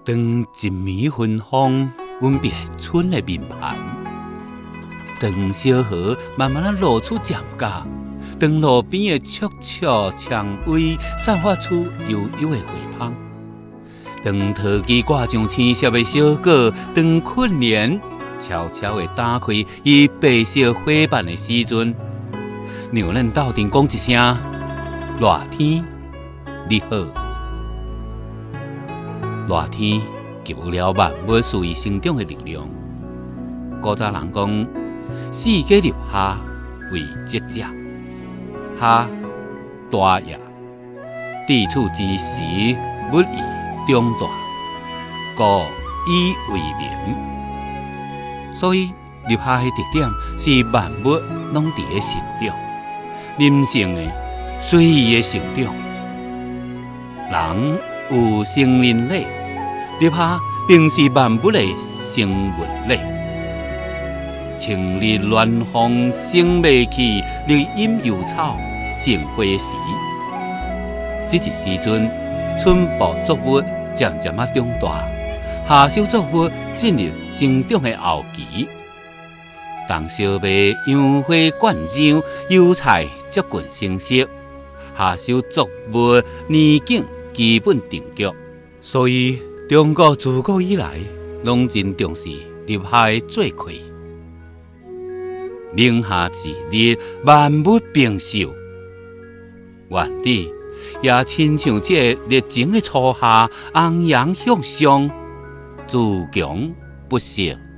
当一暝芬芳吻别春的面盘，当小河慢慢露出渐架，当路边的簇簇蔷薇散发出幽幽的花香，当桃枝挂上青色的小果，当困莲悄悄地打开伊白色花瓣的时阵，让咱斗阵讲一声：热天你好。热天给予了万物属于生长的力量。古早人讲，四季入夏为节者，夏大夜，地处之时，物以中大，故以为名。所以入夏的特点是万物拢伫咧成长，人性的随意的成长。人有生命力，入夏便是万物的生命力。晴日暖风生未起，绿荫幽草盛花时。这一时阵，春部作物渐渐长大，夏收作物进入生长的后期。当小麦杨花灌秧，油菜接近成熟，夏收作物年景基本定局。所以，中国自古以来拢真重视入夏的做客。明夏之日，万物并秀。原理也亲像这热情的初夏，昂扬向上，自强不息。